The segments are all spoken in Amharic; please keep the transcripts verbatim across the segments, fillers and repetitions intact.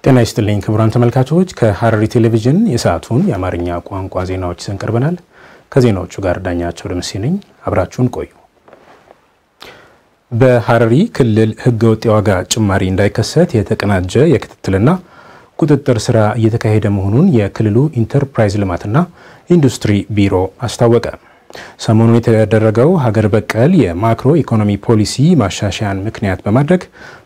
ጤና ይስጥልኝ ክቡራን ተመልካቾች ከሐረሪ ቴሌቪዥን የሰዓቱን የአማርኛ ቋንቋ ዜናዎች ይዘን ቀርበናል። ከዜናዎቹ ጋር ዳኛቸው ደምሴ ነኝ። አብራችሁን ቆዩ። በሐረሪ ክልል ህገወጥ የዋጋ ጭማሪ እንዳይከሰት የተቀናጀ የክትትልና ቁጥጥር ስራ እየተካሄደ መሆኑን የክልሉ ኢንተርፕራይዝ ልማትና ኢንዱስትሪ ቢሮ አስታወቀ። ሰሞኑን የተደረገው ሀገር በቀል የማክሮ ኢኮኖሚ ፖሊሲ ማሻሻያን ምክንያት በማድረግ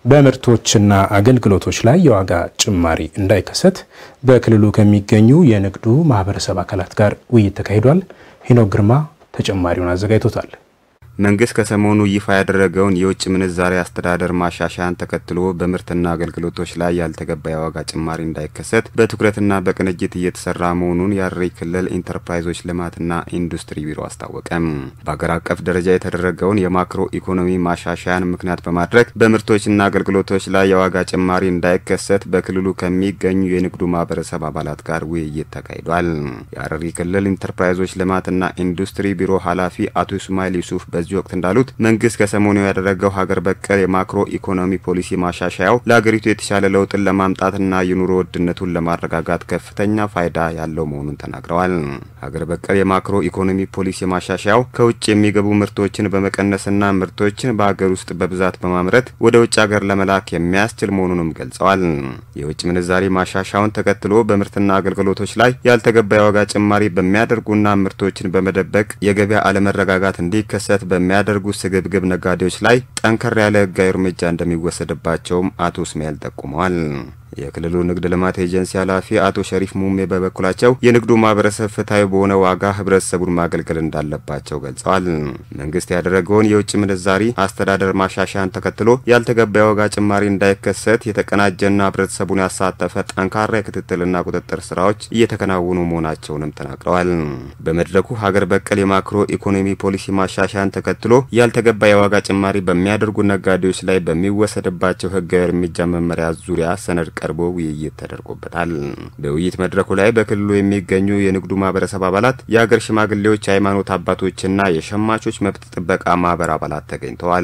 በምርቶችና አገልግሎቶች ላይ የዋጋ ጭማሪ እንዳይከሰት በክልሉ ከሚገኙ የንግዱ ማህበረሰብ አካላት ጋር ውይይት ተካሂዷል። ሄኖክ ግርማ ተጨማሪውን አዘጋጅቶታል። መንግስት ከሰሞኑ ይፋ ያደረገውን የውጭ ምንዛሪ አስተዳደር ማሻሻያን ተከትሎ በምርትና አገልግሎቶች ላይ ያልተገባ የዋጋ ጭማሪ እንዳይከሰት በትኩረትና በቅንጅት እየተሰራ መሆኑን የሐረሪ ክልል ኢንተርፕራይዞች ልማትና ኢንዱስትሪ ቢሮ አስታወቀ። በአገር አቀፍ ደረጃ የተደረገውን የማክሮ ኢኮኖሚ ማሻሻያን ምክንያት በማድረግ በምርቶችና አገልግሎቶች ላይ የዋጋ ጭማሪ እንዳይከሰት በክልሉ ከሚገኙ የንግዱ ማህበረሰብ አባላት ጋር ውይይት ተካሂዷል። የሐረሪ ክልል ኢንተርፕራይዞች ልማትና ኢንዱስትሪ ቢሮ ኃላፊ አቶ ኢስማኤል ዩሱፍ በዚህ ወቅት እንዳሉት መንግስት ከሰሞኑ ያደረገው ሀገር በቀል የማክሮ ኢኮኖሚ ፖሊሲ ማሻሻያው ለሀገሪቱ የተሻለ ለውጥን ለማምጣትና የኑሮ ውድነቱን ለማረጋጋት ከፍተኛ ፋይዳ ያለው መሆኑን ተናግረዋል። ሀገር በቀል የማክሮ ኢኮኖሚ ፖሊሲ ማሻሻያው ከውጭ የሚገቡ ምርቶችን በመቀነስና ምርቶችን በሀገር ውስጥ በብዛት በማምረት ወደ ውጭ ሀገር ለመላክ የሚያስችል መሆኑንም ገልጸዋል። የውጭ ምንዛሪ ማሻሻያውን ተከትሎ በምርትና አገልግሎቶች ላይ ያልተገባ የዋጋ ጭማሪ በሚያደርጉና ምርቶችን በመደበቅ የገበያ አለመረጋጋት እንዲከሰት በሚያደርጉ ስግብግብ ነጋዴዎች ላይ ጠንከር ያለ ህጋዊ እርምጃ እንደሚወሰድባቸውም አቶ እስማኤል ጠቁመዋል። የክልሉ ንግድ ልማት ኤጀንሲ ኃላፊ አቶ ሸሪፍ ሙሜ በበኩላቸው የንግዱ ማህበረሰብ ፍትሃዊ በሆነ ዋጋ ህብረተሰቡን ማገልገል እንዳለባቸው ገልጸዋል። መንግስት ያደረገውን የውጭ ምንዛሪ አስተዳደር ማሻሻያን ተከትሎ ያልተገባ የዋጋ ጭማሪ እንዳይከሰት የተቀናጀና ህብረተሰቡን ያሳተፈ ጠንካራ የክትትልና ቁጥጥር ስራዎች እየተከናወኑ መሆናቸውንም ተናግረዋል። በመድረኩ ሀገር በቀል የማክሮ ኢኮኖሚ ፖሊሲ ማሻሻያን ተከትሎ ያልተገባ የዋጋ ጭማሪ በሚያደርጉ ነጋዴዎች ላይ በሚወሰድባቸው ህጋዊ እርምጃ መመሪያ ዙሪያ ሰነድ ቀርቦ ውይይት ተደርጎበታል። በውይይት መድረኩ ላይ በክልሉ የሚገኙ የንግዱ ማህበረሰብ አባላት፣ የሀገር ሽማግሌዎች፣ ሃይማኖት አባቶችና የሸማቾች መብት ጥበቃ ማህበር አባላት ተገኝተዋል።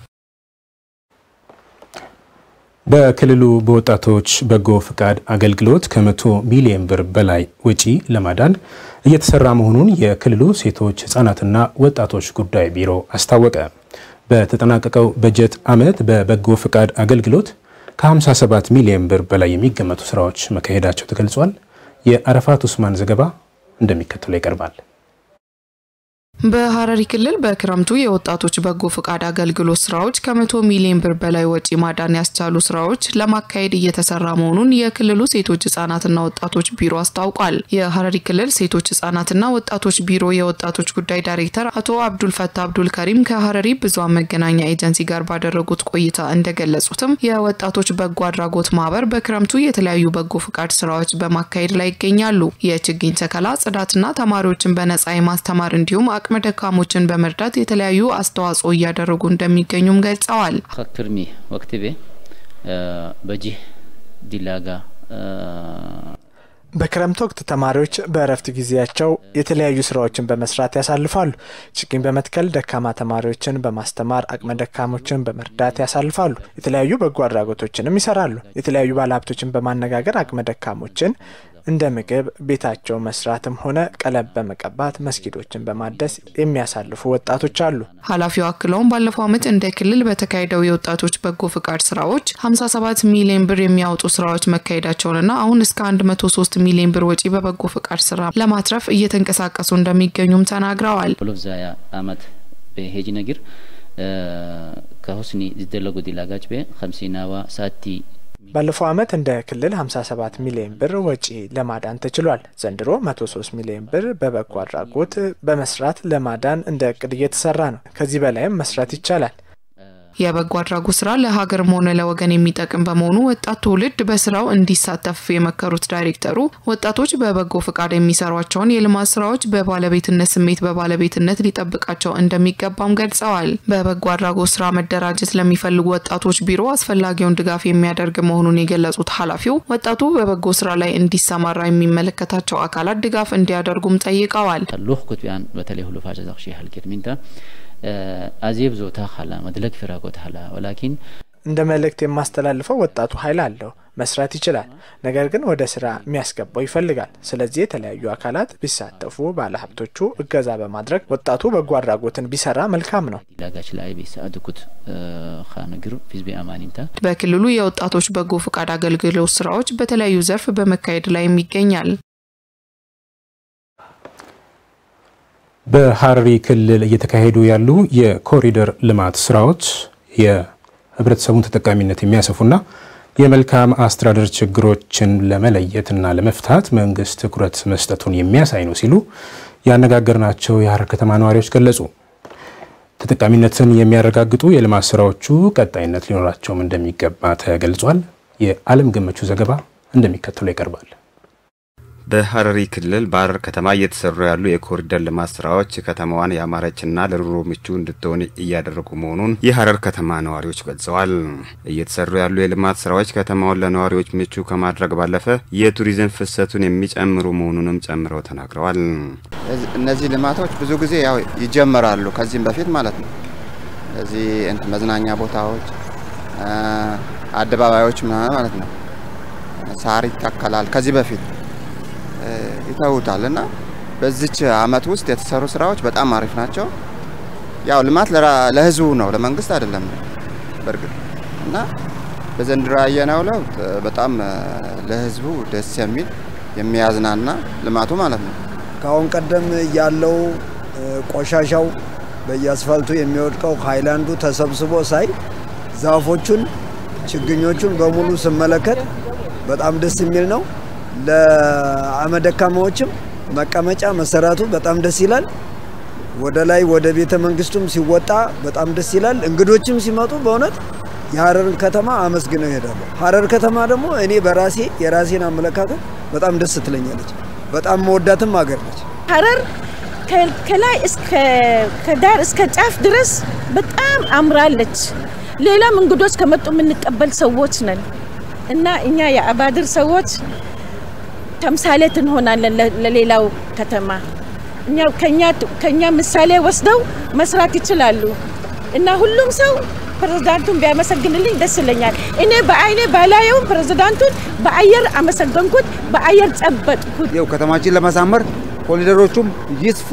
በክልሉ በወጣቶች በጎ ፍቃድ አገልግሎት ከመቶ ሚሊዮን ብር በላይ ወጪ ለማዳን እየተሰራ መሆኑን የክልሉ ሴቶች ህጻናትና ወጣቶች ጉዳይ ቢሮ አስታወቀ። በተጠናቀቀው በጀት ዓመት በበጎ ፍቃድ አገልግሎት ከ57 ሚሊዮን ብር በላይ የሚገመቱ ስራዎች መካሄዳቸው ተገልጿል። የአረፋት ኡስማን ዘገባ እንደሚከተለው ይቀርባል። በሐረሪ ክልል በክረምቱ የወጣቶች በጎ ፍቃድ አገልግሎት ስራዎች ከመቶ ሚሊዮን ብር በላይ ወጪ ማዳን ያስቻሉ ስራዎች ለማካሄድ እየተሰራ መሆኑን የክልሉ ሴቶች ህጻናትና ወጣቶች ቢሮ አስታውቋል። የሐረሪ ክልል ሴቶች ህጻናትና ወጣቶች ቢሮ የወጣቶች ጉዳይ ዳይሬክተር አቶ አብዱል ፈታ አብዱል ከሪም ከሐረሪ ብዙሃን መገናኛ ኤጀንሲ ጋር ባደረጉት ቆይታ እንደገለጹትም የወጣቶች በጎ አድራጎት ማህበር በክረምቱ የተለያዩ በጎ ፍቃድ ስራዎች በማካሄድ ላይ ይገኛሉ። የችግኝ ተከላ፣ ጽዳትና ተማሪዎችን በነጻ የማስተማር እንዲሁም አቅመ ደካሞችን በመርዳት የተለያዩ አስተዋጽኦ እያደረጉ እንደሚገኙም ገልጸዋል። ከክርሚ ወቅትቤ በጂ ዲላጋ በክረምት ወቅት ተማሪዎች በእረፍት ጊዜያቸው የተለያዩ ስራዎችን በመስራት ያሳልፋሉ። ችግኝ በመትከል ደካማ ተማሪዎችን በማስተማር አቅመ ደካሞችን በመርዳት ያሳልፋሉ። የተለያዩ በጎ አድራጎቶችንም ይሰራሉ። የተለያዩ ባለሀብቶችን በማነጋገር አቅመ ደካሞችን እንደ ምግብ ቤታቸው መስራትም ሆነ ቀለም በመቀባት መስጊዶችን በማደስ የሚያሳልፉ ወጣቶች አሉ። ኃላፊው አክለውም ባለፈው ዓመት እንደ ክልል በተካሄደው የወጣቶች በጎ ፍቃድ ስራዎች ሃምሳ ሰባት ሚሊዮን ብር የሚያወጡ ስራዎች መካሄዳቸውንና አሁን እስከ መቶ ሶስት ሚሊዮን ብር ወጪ በበጎ ፍቃድ ስራ ለማትረፍ እየተንቀሳቀሱ እንደሚገኙም ተናግረዋል። ሁሉዛያ አመት በሄጂ ነገር ከሁስኒ ዝደለጉ ዲላጋጭ በ ሀምሳናዋ ሳቲ ባለፈው ዓመት እንደ ክልል ሃምሳ ሰባት ሚሊዮን ብር ወጪ ለማዳን ተችሏል። ዘንድሮ መቶ ሶስት ሚሊዮን ብር በበጎ አድራጎት በመስራት ለማዳን እንደ እቅድ እየተሰራ ነው። ከዚህ በላይም መስራት ይቻላል። የበጎ አድራጎት ስራ ለሀገርም ሆነ ለወገን የሚጠቅም በመሆኑ ወጣት ትውልድ በስራው እንዲሳተፍ የመከሩት ዳይሬክተሩ ወጣቶች በበጎ ፍቃድ የሚሰሯቸውን የልማት ስራዎች በባለቤትነት ስሜት በባለቤትነት ሊጠብቃቸው እንደሚገባም ገልጸዋል። በበጎ አድራጎት ስራ መደራጀት ለሚፈልጉ ወጣቶች ቢሮ አስፈላጊውን ድጋፍ የሚያደርግ መሆኑን የገለጹት ኃላፊው ወጣቱ በበጎ ስራ ላይ እንዲሰማራ የሚመለከታቸው አካላት ድጋፍ እንዲያደርጉም ጠይቀዋል። ተሉህ ኩትያን በተለይ ሁሉ ፋጀዛው ሺህ ሀልቂት ሚንታ አዚብ ዞታ ሐላ መድለክ ፍራቆት ሐላ ወላኪን እንደ መልእክት የማስተላልፈው ወጣቱ ኃይል አለው መስራት ይችላል ነገር ግን ወደ ስራ የሚያስገባው ይፈልጋል ስለዚህ የተለያዩ አካላት ቢሳተፉ ባለሀብቶቹ እገዛ በማድረግ ወጣቱ በጎ አድራጎትን ቢሰራ መልካም ነው ላጋች ላይ ቢሳድኩት ኻነግሩ ፊዝቢ አማኒንታ በክልሉ የወጣቶች በጎ ፍቃድ አገልግሎት ስራዎች በተለያዩ ዘርፍ በመካሄድ ላይ ይገኛል በሐረሪ ክልል እየተካሄዱ ያሉ የኮሪደር ልማት ስራዎች የህብረተሰቡን ተጠቃሚነት የሚያሰፉና የመልካም አስተዳደር ችግሮችን ለመለየትና ለመፍታት መንግስት ትኩረት መስጠቱን የሚያሳይ ነው ሲሉ ያነጋገርናቸው የሐረር ከተማ ነዋሪዎች ገለጹ። ተጠቃሚነትን የሚያረጋግጡ የልማት ስራዎቹ ቀጣይነት ሊኖራቸውም እንደሚገባ ተገልጿል። የዓለም ገመቹ ዘገባ እንደሚከተለው ይቀርባል። በሐረሪ ክልል በሐረር ከተማ እየተሰሩ ያሉ የኮሪደር ልማት ስራዎች ከተማዋን ያማረችና ለኑሮ ምቹ እንድትሆን እያደረጉ መሆኑን የሐረር ከተማ ነዋሪዎች ገልጸዋል። እየተሰሩ ያሉ የልማት ስራዎች ከተማውን ለነዋሪዎች ምቹ ከማድረግ ባለፈ የቱሪዝም ፍሰቱን የሚጨምሩ መሆኑንም ጨምረው ተናግረዋል። እነዚህ ልማቶች ብዙ ጊዜ ያው ይጀመራሉ ከዚህም በፊት ማለት ነው። እዚህ እንት መዝናኛ ቦታዎች አደባባዮች ማለት ነው ሳር ይተከላል ከዚህ በፊት ይታውታልና በዚች አመት ውስጥ የተሰሩ ስራዎች በጣም አሪፍ ናቸው። ያው ልማት ለህዝቡ ነው ለመንግስት አይደለም በርግጥ እና በዘንድሮ ያየነው ለውጥ በጣም ለህዝቡ ደስ የሚል የሚያዝናና ልማቱ ማለት ነው። ካሁን ቀደም ያለው ቆሻሻው በየአስፋልቱ የሚወድቀው ሃይላንዱ ተሰብስቦ ሳይ ዛፎቹን ችግኞቹን በሙሉ ስመለከት በጣም ደስ የሚል ነው። ለአመደካማዎችም መቀመጫ መሰራቱ በጣም ደስ ይላል። ወደ ላይ ወደ ቤተ መንግስቱም ሲወጣ በጣም ደስ ይላል። እንግዶችም ሲመጡ በእውነት የሐረር ከተማ አመስግነው ይሄዳሉ። ሐረር ከተማ ደግሞ እኔ በራሴ የራሴን አመለካከት በጣም ደስ ትለኛለች። በጣም መወዳትም ሀገር ነች። ሐረር ከላይ እስከ ከዳር እስከ ጫፍ ድረስ በጣም አምራለች። ሌላም እንግዶች ከመጡ የምንቀበል ሰዎች ነን እና እኛ የአባድር ሰዎች ተምሳሌት እንሆናለን ለሌላው ከተማ እኛ ከኛ ከኛ ምሳሌ ወስደው መስራት ይችላሉ እና ሁሉም ሰው ፕሬዝዳንቱን ቢያመሰግንልኝ ደስ ይለኛል። እኔ በአይኔ ባላየው ፕሬዝዳንቱን በአየር አመሰግንኩት በአየር ጨበጥኩት። ይው ከተማችን ለማሳመር ኮሪደሮቹም ይስፉ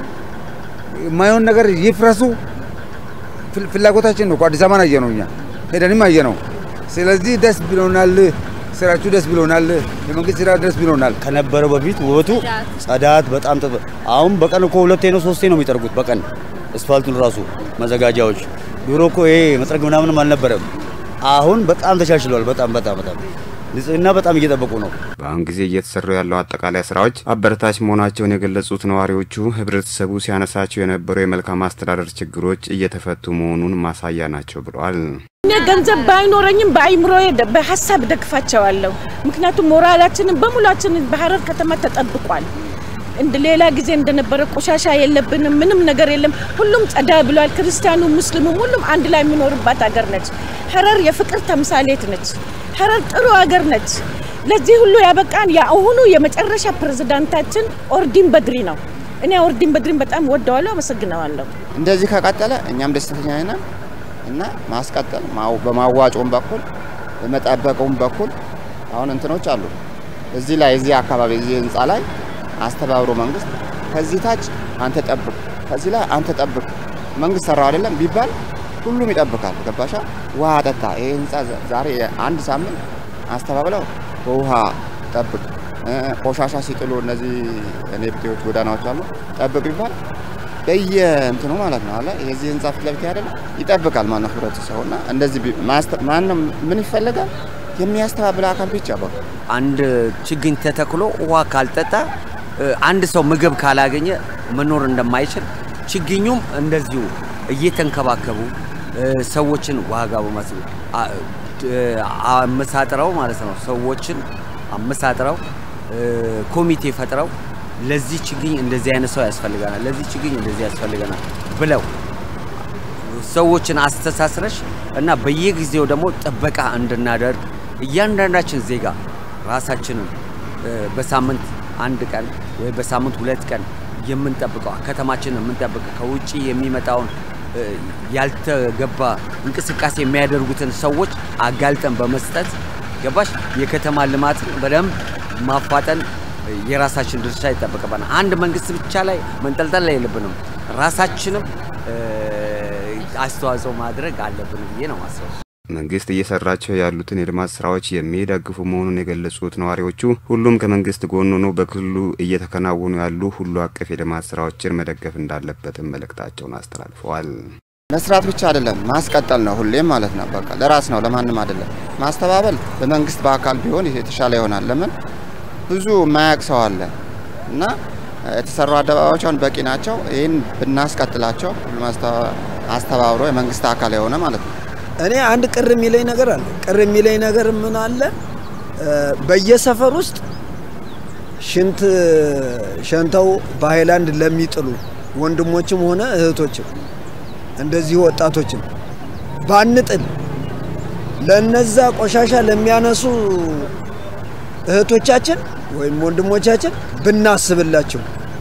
ማይሆን ነገር ይፍረሱ ፍላጎታችን ነው። አዲስ አበባ ነው እኛ ሄደንም አየነው። ስለዚህ ደስ ብሎናል። ስራቹ ደስ ብሎናል። የመንግስት ስራ ደስ ብሎናል። ከነበረው በፊት ውበቱ ጸዳት በጣም አሁን በቀን እኮ ሁለቴ ነው ሶስቴ ነው የሚጠርጉት በቀን አስፋልቱን ራሱ መዘጋጃዎች ድሮ እኮ ይሄ መጥረግ ምናምንም አልነበረም። አሁን በጣም ተሻሽሏል። በጣም በጣም በጣም ንጽህና በጣም እየተጠበቁ ነው። በአሁን ጊዜ እየተሰሩ ያለው አጠቃላይ ስራዎች አበረታች መሆናቸውን የገለጹት ነዋሪዎቹ ህብረተሰቡ ሲያነሳቸው የነበሩ የመልካም አስተዳደር ችግሮች እየተፈቱ መሆኑን ማሳያ ናቸው ብለዋል። እኔ ገንዘብ ባይኖረኝም በአይምሮዬ በሐሳብ ደግፋቸዋለሁ። ምክንያቱም ሞራላችንን በሙላችንን በሐረር ከተማ ተጠብቋል። እንደ ሌላ ጊዜ እንደነበረ ቆሻሻ የለብንም ምንም ነገር የለም። ሁሉም ጸዳ ብሏል። ክርስቲያኑ ሙስሊሙም ሁሉም አንድ ላይ የሚኖርባት ሀገር ነች። ሐረር የፍቅር ተምሳሌት ነች። ሐረር ጥሩ ሀገር ነች። ለዚህ ሁሉ ያበቃን ያሁኑ የመጨረሻ ፕሬዝዳንታችን ኦርዲን በድሪ ነው። እኔ ኦርዲን በድሪን በጣም ወደዋለሁ አመሰግናለሁ። እንደዚህ ከቀጠለ እኛም ደስተኛ ነን እና ማስቀጠል በማዋጮም በኩል በመጣበቁም በኩል አሁን እንትኖች አሉ። እዚህ ላይ እዚህ አካባቢ እዚህ ህንጻ ላይ አስተባብሮ መንግስት ከዚህ ታች አንተ ጠብቅ ከዚህ ላይ አንተ ጠብቅ መንግስት ሰራው አይደለም ቢባል ሁሉም ይጠብቃል። ገባሻ? ውሃ አጠጣ ይሄ ህንጻ ዛሬ አንድ ሳምንት አስተባብለው ውሃ ጠብቅ ቆሻሻ ሲጥሉ እነዚህ ኔብቴዎች ጎዳናዎች አሉ ጠብቅ ቢባል በየእንትኑ ማለት ነው አለ የዚህ ህንጻ ፊት ለፊት አይደለም ይጠብቃል ማለት ነው ህብረተሰቡና እንደዚህ ማንም ምን ይፈልጋል የሚያስተባብር አካል ብቻ በቃ አንድ ችግኝ ተተክሎ ውሃ ካልጠጣ አንድ ሰው ምግብ ካላገኘ መኖር እንደማይችል ችግኙም እንደዚሁ እየተንከባከቡ ሰዎችን ዋጋ በማስብ አመሳጥረው ማለት ነው ሰዎችን አመሳጥረው ኮሚቴ ፈጥረው ለዚህ ችግኝ እንደዚህ አይነት ሰው ያስፈልጋናል ለዚህ ችግኝ እንደዚህ ያስፈልጋናል ብለው ሰዎችን አስተሳስረሽ እና በየጊዜው ደግሞ ጥበቃ እንድናደርግ እያንዳንዳችን ዜጋ ራሳችንን በሳምንት አንድ ቀን ወይ በሳምንት ሁለት ቀን የምንጠብቀው ከተማችንን የምንጠብቀው ከውጪ የሚመጣውን ያልተገባ እንቅስቃሴ የሚያደርጉትን ሰዎች አጋልጠን በመስጠት ገባሽ የከተማ ልማት በደንብ ማፋጠን የራሳችን ድርሻ ይጠበቅብናል። አንድ መንግስት ብቻ ላይ መንጠልጠል ላይ የለብንም። ራሳችንም አስተዋጽኦ ማድረግ አለብን ብዬ ነው ማስበው። መንግስት እየሰራቸው ያሉትን የልማት ስራዎች የሚደግፉ መሆኑን የገለጹት ነዋሪዎቹ ሁሉም ከመንግስት ጎን ሆኖ በክልሉ እየተከናወኑ ያሉ ሁሉ አቀፍ የልማት ስራዎችን መደገፍ እንዳለበትም መልእክታቸውን አስተላልፈዋል። መስራት ብቻ አይደለም ማስቀጠል ነው ሁሌም ማለት ነው። በቃ ለራስ ነው ለማንም አይደለም። ማስተባበል በመንግስት በአካል ቢሆን የተሻለ ይሆናል። ለምን ብዙ ማያቅ ሰው አለ እና የተሰሩ አደባባዮችን በቂ ናቸው። ይሄን ብናስቀጥላቸው አስተባብሮ የመንግስት አካል የሆነ ማለት ነው። እኔ አንድ ቅር የሚለኝ ነገር አለ። ቅር የሚለኝ ነገር ምን አለ? በየሰፈር ውስጥ ሽንት ሸንተው በሃይላንድ ለሚጥሉ ወንድሞችም ሆነ እህቶችም እንደዚህ ወጣቶችም ባንጥል ለነዛ ቆሻሻ ለሚያነሱ እህቶቻችን ወይም ወንድሞቻችን ብናስብላቸው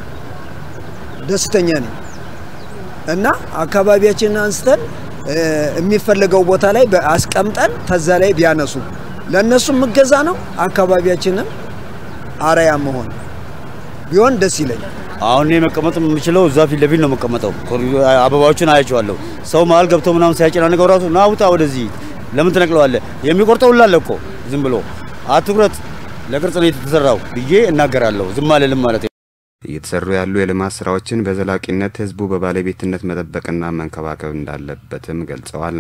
ደስተኛ ነኝ እና አካባቢያችንን አንስተን የሚፈልገው ቦታ ላይ አስቀምጠን ተዛ ላይ ቢያነሱ ለነሱ ምገዛ ነው። አካባቢያችንን አራያ መሆን ቢሆን ደስ ይለኛል። አሁን እኔ መቀመጥ የምችለው እዛ ፊት ለፊት ነው መቀመጠው። አበባዎችን አያቸዋለሁ። ሰው መሀል ገብቶ ምናምን ሲያጨናንቀው ራሱ ና ውጣ ወደዚህ ለምን ትነቅለዋለህ የሚቆርጠው ሁላ አለ እኮ ዝም ብሎ አትኩረት ለቅርጽ ነው የተሰራው ብዬ እናገራለሁ። ዝም አልልም ማለት ነው። እየተሰሩ ያሉ የልማት ስራዎችን በዘላቂነት ህዝቡ በባለቤትነት መጠበቅና መንከባከብ እንዳለበትም ገልጸዋል።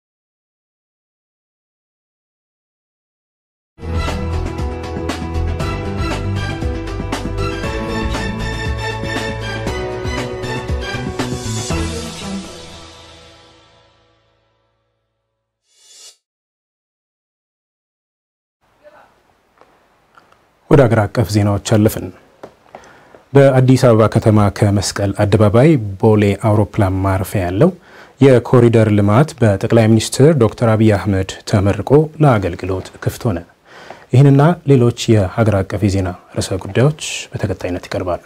ወደ አገር አቀፍ ዜናዎች አለፍን። በአዲስ አበባ ከተማ ከመስቀል አደባባይ ቦሌ አውሮፕላን ማረፊያ ያለው የኮሪደር ልማት በጠቅላይ ሚኒስትር ዶክተር አብይ አህመድ ተመርቆ ለአገልግሎት ክፍት ሆነ። ይህንና ሌሎች የሀገር አቀፍ የዜና ርዕሰ ጉዳዮች በተከታይነት ይቀርባሉ።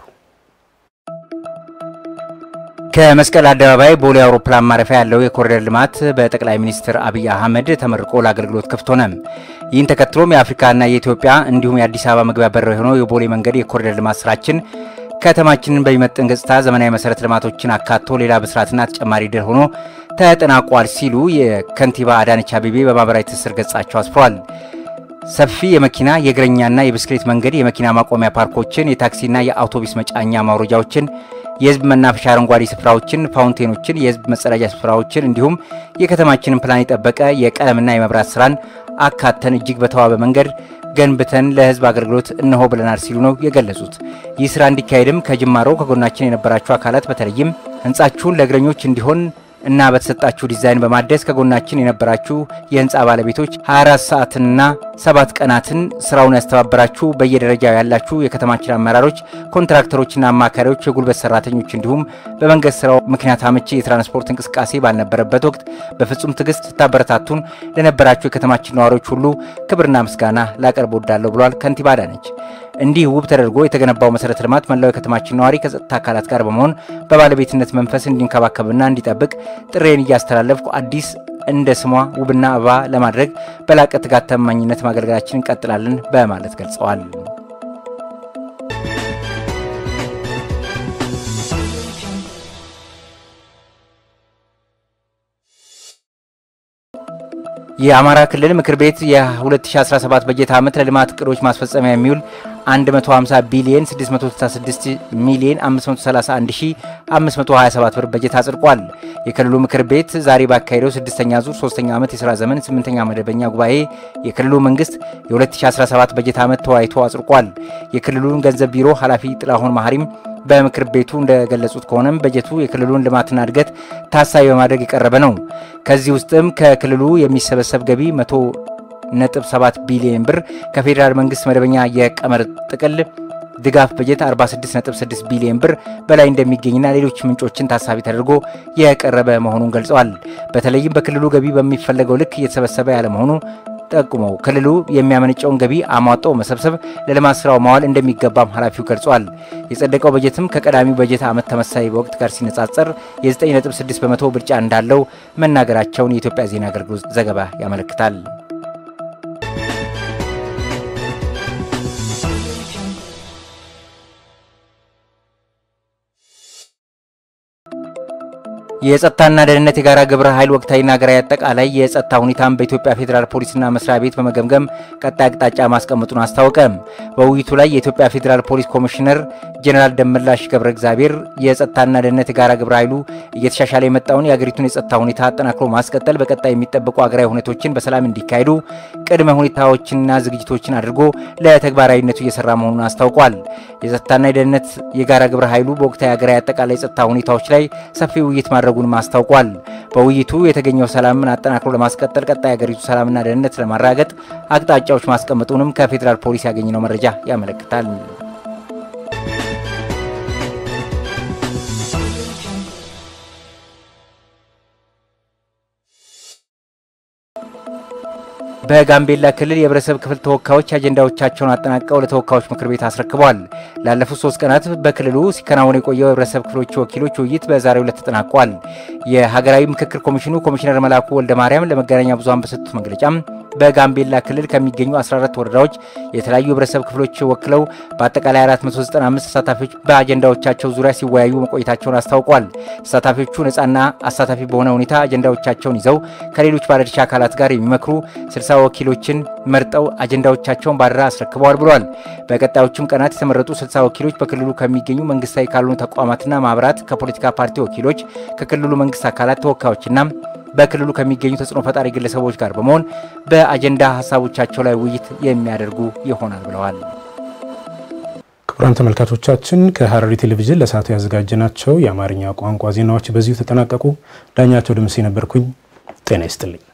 ከመስቀል አደባባይ ቦሌ አውሮፕላን ማረፊያ ያለው የኮሪደር ልማት በጠቅላይ ሚኒስትር አብይ አህመድ ተመርቆ ለአገልግሎት ክፍት ሆነ። ይህን ተከትሎም የአፍሪካና የኢትዮጵያ እንዲሁም የአዲስ አበባ መግቢያ በር የሆነው የቦሌ መንገድ የኮሪደር ልማት ስራችን ከተማችንን በሚመጥን ገጽታ ዘመናዊ መሰረተ ልማቶችን አካቶ ሌላ ብስራትና ተጨማሪ ድል ሆኖ ተጠናቋል ሲሉ የከንቲባ አዳነች አቤቤ በማህበራዊ ትስስር ገጻቸው አስፍረዋል። ሰፊ የመኪና የእግረኛና የብስክሌት መንገድ፣ የመኪና ማቆሚያ ፓርኮችን፣ የታክሲና የአውቶቡስ መጫኛ ማውረጃዎችን፣ የህዝብ መናፈሻ አረንጓዴ ስፍራዎችን፣ ፋውንቴኖችን፣ የህዝብ መጸዳጃ ስፍራዎችን እንዲሁም የከተማችንን ፕላን የጠበቀ የቀለምና የመብራት ስራን አካተን እጅግ በተዋበ መንገድ ገንብተን ለህዝብ አገልግሎት እነሆ ብለናል ሲሉ ነው የገለጹት። ይህ ስራ እንዲካሄድም ከጅማሮ ከጎናችን የነበራችሁ አካላት በተለይም ህንጻችሁን ለእግረኞች እንዲሆን እና በተሰጣችሁ ዲዛይን በማደስ ከጎናችን የነበራችሁ የህንጻ ባለቤቶች ሃያ አራት ሰዓትና ሰባት ቀናትን ስራውን ያስተባበራችሁ በየደረጃው ያላችሁ የከተማችን አመራሮች፣ ኮንትራክተሮችና አማካሪዎች፣ የጉልበት ሰራተኞች እንዲሁም በመንገድ ስራው ምክንያት አመቺ የትራንስፖርት እንቅስቃሴ ባልነበረበት ወቅት በፍጹም ትግስት ተታበረታቱን ለነበራችሁ የከተማችን ነዋሪዎች ሁሉ ክብርና ምስጋና ላቀርብ ወዳለሁ ብሏል ከንቲባ አዳነች። እንዲህ ውብ ተደርጎ የተገነባው መሰረተ ልማት መላው የከተማችን ነዋሪ ከጸጥታ አካላት ጋር በመሆን በባለቤትነት መንፈስ እንዲንከባከብና እንዲጠብቅ ጥሬን እያስተላለፍኩ አዲስ እንደ ስሟ ውብና አበባ ለማድረግ በላቀ ትጋት ተማኝነት ማገልገላችንን እንቀጥላለን በማለት ገልጸዋል። የአማራ ክልል ምክር ቤት የ2017 በጀት ዓመት ለልማት እቅዶች ማስፈጸሚያ የሚውል one hundred fifty ቢሊዮን six hundred sixty-six ሚሊዮን five hundred thirty-one ሺህ five hundred twenty-seven ብር በጀት አጽድቋል። የክልሉ ምክር ቤት ዛሬ ባካሄደው ስድስተኛ ዙር ሶስተኛ ዓመት የሥራ ዘመን ስምንተኛ መደበኛ ጉባኤ የክልሉ መንግስት የ2017 በጀት ዓመት ተወያይቶ አጽድቋል። የክልሉን ገንዘብ ቢሮ ኃላፊ ጥላሁን ማህሪም በምክር ቤቱ እንደገለጹት ከሆነም በጀቱ የክልሉን ልማትና እድገት ታሳቢ በማድረግ የቀረበ ነው። ከዚህ ውስጥም ከክልሉ የሚሰበሰብ ገቢ one hundred seven ቢሊዮን ብር፣ ከፌደራል መንግስት መደበኛ የቀመር ጥቅል ድጋፍ በጀት forty-six point six ቢሊዮን ብር በላይ እንደሚገኝና ሌሎች ምንጮችን ታሳቢ ተደርጎ የቀረበ መሆኑን ገልጸዋል። በተለይም በክልሉ ገቢ በሚፈለገው ልክ እየተሰበሰበ ያለ መሆኑ ጠቁመው ክልሉ የሚያመነጨውን ገቢ አሟጦ መሰብሰብ ለልማት ስራው ማዋል እንደሚገባም ኃላፊው ገልጿል። የጸደቀው በጀትም ከቀዳሚው በጀት ዓመት ተመሳሳይ ወቅት ጋር ሲነጻጸር የ9 ነጥብ ስድስት በመቶ ብልጫ እንዳለው መናገራቸውን የኢትዮጵያ ዜና አገልግሎት ዘገባ ያመለክታል። የጸጥታና ደህንነት የጋራ ግብረ ኃይል ወቅታዊና ሀገራዊ አጠቃላይ የጸጥታ ሁኔታን በኢትዮጵያ ፌዴራል ፖሊስና መስሪያ ቤት በመገምገም ቀጣይ አቅጣጫ ማስቀመጡን አስታወቀ። በውይይቱ ላይ የኢትዮጵያ ፌዴራል ፖሊስ ኮሚሽነር ጀነራል ደመላሽ ገብረ እግዚአብሔር የጸጥታና ደህንነት የጋራ ግብረ ኃይሉ እየተሻሻለ የመጣውን የሀገሪቱን የጸጥታ ሁኔታ አጠናክሮ ማስቀጠል፣ በቀጣይ የሚጠበቁ ሀገራዊ ሁኔታዎችን በሰላም እንዲካሄዱ ቅድመ ሁኔታዎችንና ዝግጅቶችን አድርጎ ለተግባራዊነቱ እየሰራ መሆኑን አስታውቋል። የጸጥታና የደህንነት የጋራ ግብረ ኃይሉ በወቅታዊ ሀገራዊ አጠቃላይ የጸጥታ ሁኔታዎች ላይ ሰፊ ውይይት ማድረጉን ማስታውቋል። በውይይቱ የተገኘው ሰላምን አጠናክሮ ለማስቀጠል ቀጣይ ሀገሪቱ ሰላምና ደህንነት ለማረጋገጥ አቅጣጫዎች ማስቀመጡንም ከፌዴራል ፖሊስ ያገኘነው መረጃ ያመለክታል። በጋምቤላ ክልል የህብረተሰብ ክፍል ተወካዮች አጀንዳዎቻቸውን አጠናቀው ለተወካዮች ምክር ቤት አስረክበዋል። ላለፉት ሶስት ቀናት በክልሉ ሲከናወን የቆየው የህብረተሰብ ክፍሎች ወኪሎች ውይይት በዛሬው ዕለት ተጠናቋል። የሀገራዊ ምክክር ኮሚሽኑ ኮሚሽነር መላኩ ወልደ ማርያም ለመገናኛ ብዙሃን በሰጡት መግለጫም በጋምቤላ ክልል ከሚገኙ አስራ አራት ወረዳዎች የተለያዩ ህብረተሰብ ክፍሎች ወክለው በአጠቃላይ አራት መቶ ዘጠና አምስት ተሳታፊዎች በአጀንዳዎቻቸው ዙሪያ ሲወያዩ መቆየታቸውን አስታውቋል። ተሳታፊዎቹ ነፃና አሳታፊ በሆነ ሁኔታ አጀንዳዎቻቸውን ይዘው ከሌሎች ባለድርሻ አካላት ጋር የሚመክሩ ስልሳ ወኪሎችን መርጠው አጀንዳዎቻቸውን ባደራ አስረክበዋል ብሏል። በቀጣዮቹም ቀናት የተመረጡ ስልሳ ወኪሎች በክልሉ ከሚገኙ መንግስታዊ ካልሆኑ ተቋማትና ማህበራት፣ ከፖለቲካ ፓርቲ ወኪሎች፣ ከክልሉ መንግስት አካላት ተወካዮችና በክልሉ ከሚገኙ ተጽዕኖ ፈጣሪ ግለሰቦች ጋር በመሆን በአጀንዳ ሀሳቦቻቸው ላይ ውይይት የሚያደርጉ ይሆናል ብለዋል። ክቡራን ተመልካቾቻችን ከሐረሪ ቴሌቪዥን ለሰዓቱ ያዘጋጀናቸው የአማርኛ ቋንቋ ዜናዎች በዚሁ ተጠናቀቁ። ዳኛቸው ደምሴ ነበርኩኝ። ጤና ይስጥልኝ።